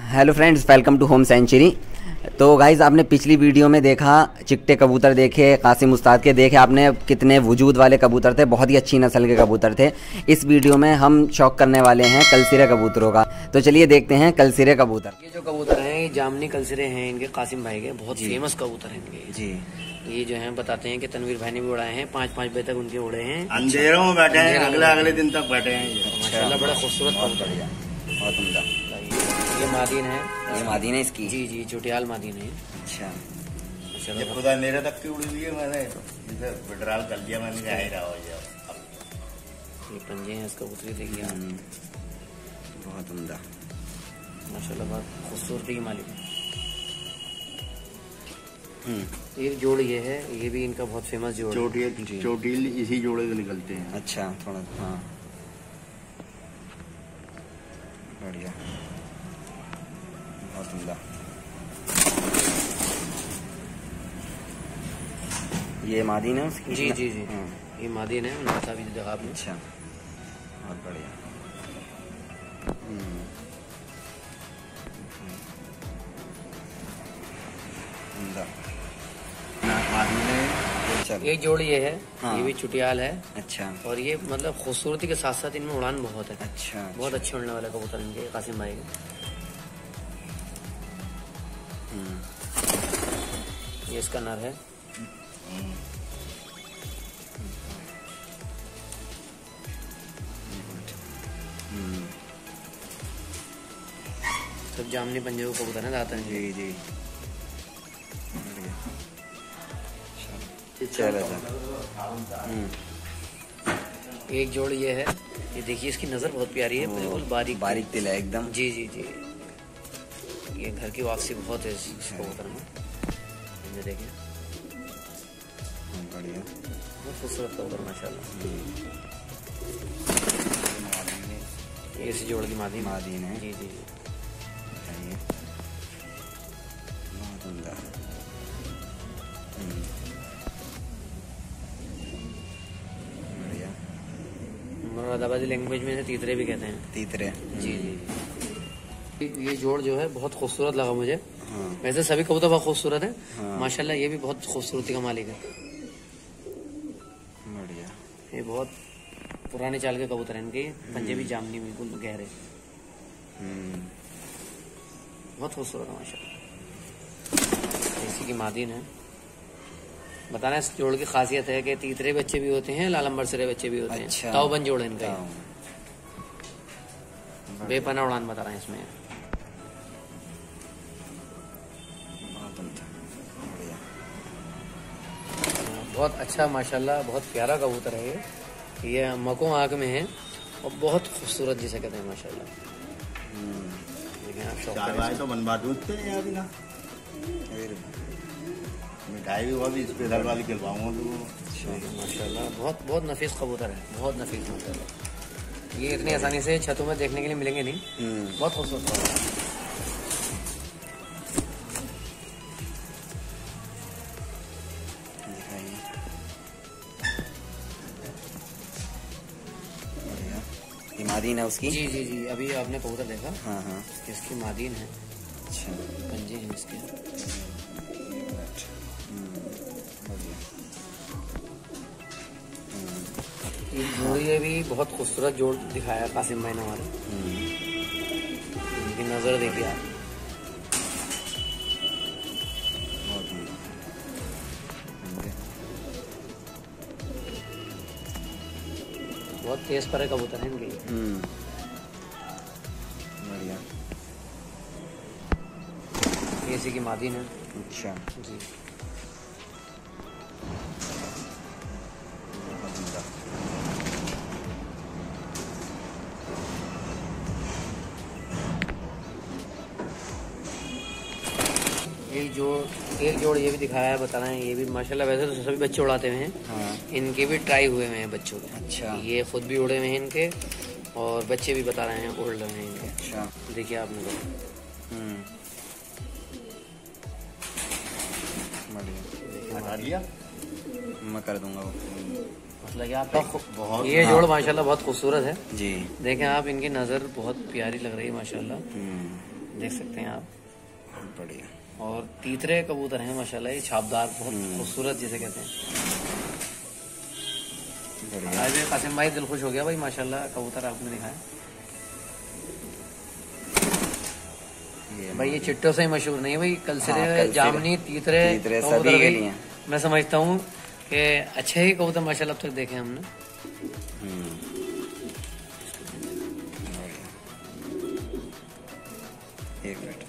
Hello friends, welcome to home century. तो guys, आपने पिछली वीडियो में देखा चिट्टे कबूतर देखे, कासिम उस्ताद के देखे आपने, कितने वजूद वाले कबूतर थे, बहुत ही अच्छी नस्ल के कबूतर थे। इस वीडियो में हम शौक करने वाले हैं कलसिरे कबूतरों का। तो चलिए देखते हैं कलसिरे कबूतर। ये जो कबूतर हैं ये जामनी कलसिरे हैं, इनके कासिम भाई के बहुत फेमस कबूतर हैं इनके जी। ये जो है बताते हैं कि तनवीर भाई ने भी उड़ाए हैं, 5-5 बजे तक उनके उड़े हैं, अंधेरों में बैठे हैं, अगले दिन तक बैठे हैं। माशाल्लाह बड़ा खूबसूरत कबूतर है, बहुत उम्दा। ये मादीन है, ये मादीन है इसकी? जी जी, चुटियाल मादीन है। अच्छा, ये खुदा मेरे तक की उड़ी हुई है, मैंने इसे विड्रॉल कर दिया, मैंने कहा ही रहा हो जाओ। ये पंजे हैं, इसका कबूतरी देखिए बहुत उम्दा माशाल्लाह, बहुत खूबसूरती की मालिक है। एक जोड़ ये है, ये भी इनका बहुत फेमस जोड़ है। चोटील इसी जोड़े से निकलते हैं। अच्छा, थोड़ा हाँ बढ़िया, बहुत उम्दा। ये मादीन है उसकी? जी जी जी, ये मादीन है, उनका भी देखा आपने। अच्छा, बहुत बढ़िया। उम्दा। एक जोड़ ये है, हाँ। ये भी चुटियाल है। अच्छा, और ये मतलब खूबसूरती के साथ साथ इनमें उड़ान बहुत है। अच्छा, बहुत अच्छे उड़ने वाले कबूतर इनके कासिम भाई के। ये इसका नर है। सब जामनी पंजे को कबूतर है, दाता है। जी जी, चलो। एक जोड़ ये है, ये देखिए इसकी नजर बहुत प्यारी है, बिल्कुल बारीक बारीक तिल है एकदम। जी जी जी, ये घर की वापसी बहुत है इस कबूतर में। ये देखिए बढ़िया, बहुत खूबसूरत कबूतर माशाल्लाह। ये इसी जोड़ की मादीन है। जी जी जी, बहुत उम्दा। बढ़िया। मुरादाबादी लैंग्वेज में तीतरे भी कहते हैं। तीतरे? जी जी। ये जोड़ जो है बहुत खूबसूरत लगा मुझे। हाँ। वैसे सभी कबूतर बहुत खूबसूरत है। हाँ। माशाल्लाह ये भी बहुत खूबसूरती का मालिक है। बढ़िया। ये बहुत पुराने चाल के कबूतर हैं, इनके पंजे भी जामनी बिल्कुल गहरे। बहुत खूबसूरत है माशाल्लाह। इसी की मादीन है। बताना इस जोड़ की खासियत है कि तीतरे बच्चे भी होते हैं, लालंबर सरे बच्चे भी होते हैं। अच्छा। ताऊबंद जोड़ है इनका। बेपना उड़ान बता रहे हैं इसमें। बहुत अच्छा माशाल्लाह, बहुत प्यारा कबूतर है ये मको आँख में है और बहुत खूबसूरत जिसे कहते हैं माशाल्लाह। देखिए आप शौक तो बनवा दूधते हैं अभी ना, मिठाई भी हुआ भी स्पेशल वाली खिलवाऊंगा तो। माशाल्लाह बहुत बहुत नफीस कबूतर है, बहुत नफीस माशाल्लाह। ये इतनी आसानी से छतों में देखने के लिए मिलेंगे नहीं। बहुत खूबसूरत कबूतर है। ये मादीन है उसकी? जी जी जी, अभी आपने कबूतर देखा। हाँ हाँ, इसकी मादीन है। अच्छा, पंजे हैं इसके। ये जोड़ी भी बहुत खूबसूरत जोड़ दिखाया कासिम भाई ने हमारे। इनकी नजर देखिए आप, बहुत तेज पर कबूतर है इनके। बढ़िया। ये इसी की मादीन है। अच्छा जी, एक जोड़ ये भी दिखाया है, बता रहे हैं। ये भी माशाल्लाह वैसे तो सभी बच्चे उड़ाते हुए हैं। हाँ। इनके भी ट्राई हुए हुए हैं बच्चों के। अच्छा। ये खुद भी उड़े हुए हैं इनके, और बच्चे भी बता रहे हैं उड़ रहे हैं इनके। अच्छा, देखिए आपने तो हटा दिया, मैं कर दूंगा वो। मतलब कि आपका ये जोड़ माशाल्लाह बहुत खूबसूरत है। जी, देखें आप, इनकी नज़र बहुत प्यारी लग रही है माशाल्लाह। देख सकते हैं आप। बढ़िया। और तीतरे कबूतर हैं माशाल्लाह, ये छापदार, बहुत खूबसूरत जिसे कहते हैं। बढ़िया। आज कासिम भाई दिल खुश हो गया भाई माशाल्लाह, कबूतर आपने दिखाया भाई। ये चिट्टों से ही मशहूर नहीं है भाई, कलसरे, जामनी, तीतरे सभी के लिए मैं समझता हूँ कि अच्छे ही कबूतर माशाल्लाह अब तक देखे हमने। एक मिनट।